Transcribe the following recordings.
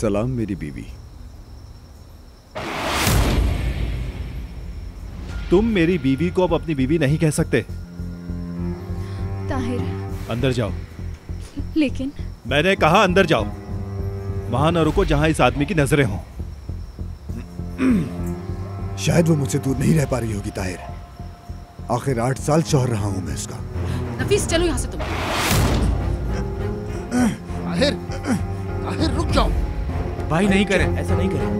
सलाम मेरी बीवी। तुम मेरी बीवी को अब अपनी बीवी नहीं कह सकते। ताहिर, अंदर जाओ। लेकिन मैंने कहा अंदर जाओ। वहां न रुको जहां इस आदमी की नजरें हों। शायद वो मुझसे दूर नहीं रह पा रही होगी ताहिर। आखिर 8 साल शौहर रहा हूं मैं उसका। नफीस चलो यहाँ से तुम। ताहिर, ताहिर रुक जाओ। भाई नहीं करें, ऐसा नहीं करें।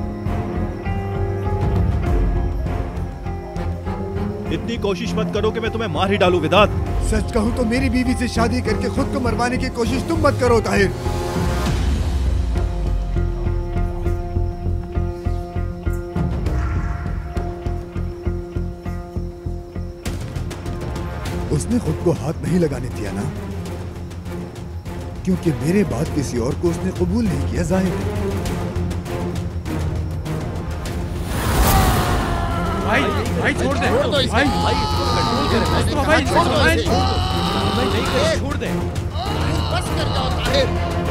इतनी कोशिश मत करो कि मैं तुम्हें मार ही डालूं विदात। सच कहूं तो मेरी बीवी से शादी करके खुद को मरवाने की कोशिश तुम मत करो ताहिर। उसने खुद को हाथ नहीं लगाने दिया ना, क्योंकि मेरे बाद किसी और को उसने कबूल नहीं किया। जाहिर भाई भाई छोड़ दे, भाई कंट्रोल कर, भाई छोड़ दो, भाई नहीं करे, छोड़ दे। बस कर जाओ ताहिर।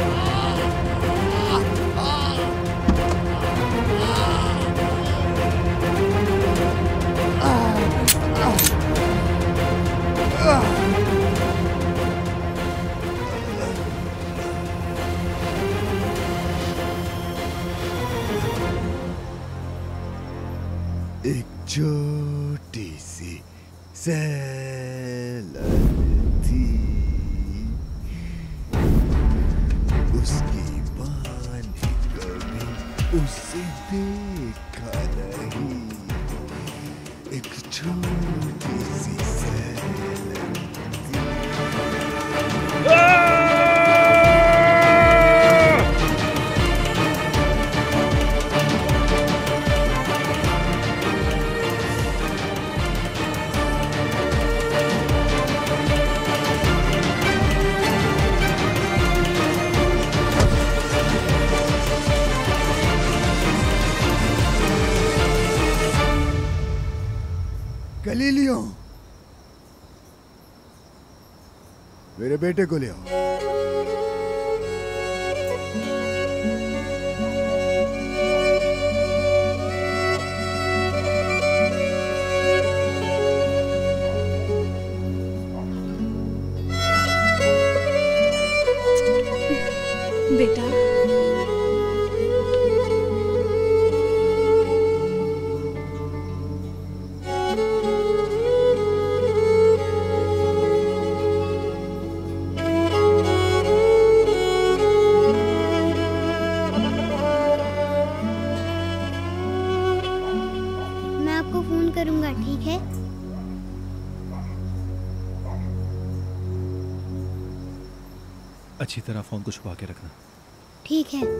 एक छोटी सी सैलड थी, उसकी माँ ने कभी उसे देखा नहीं। एक छोटी सी सैलड थी। गलीलियो, मेरे बेटे को ले आओ। बेटा, करूंगा, ठीक है? अच्छी तरह फोन को छुपा के रखना। ठीक है।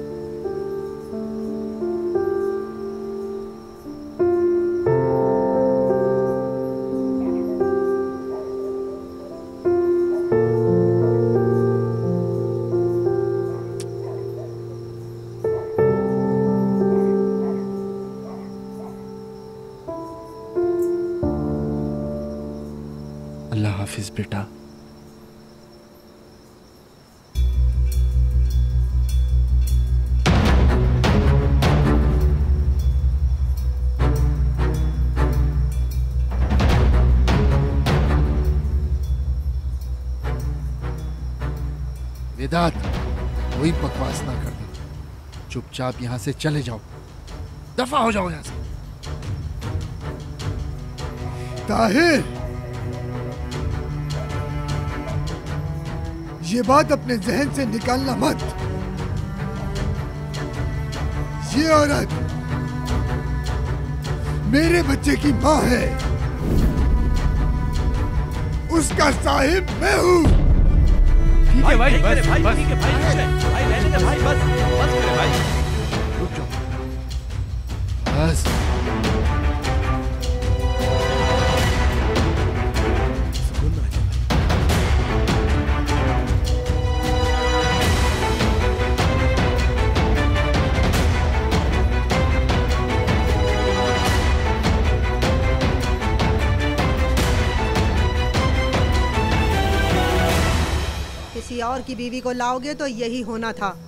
अल्लाह हाफिज बेटा। वेदांत, कोई बकवास ना करना, चुपचाप यहां से चले जाओ, दफा हो जाओ यहां से। ताहिर, ये बात अपने जहन से निकालना मत। ये औरत मेरे बच्चे की माँ है, उसका साहिब मैं हूँ। ठीक है भाई, बस बस, ठीक है भाई, भाई रहने दे भाई, बस बस करे भाई, रुक जाओ बस। किसी और की बीवी को लाओगे तो यही होना था।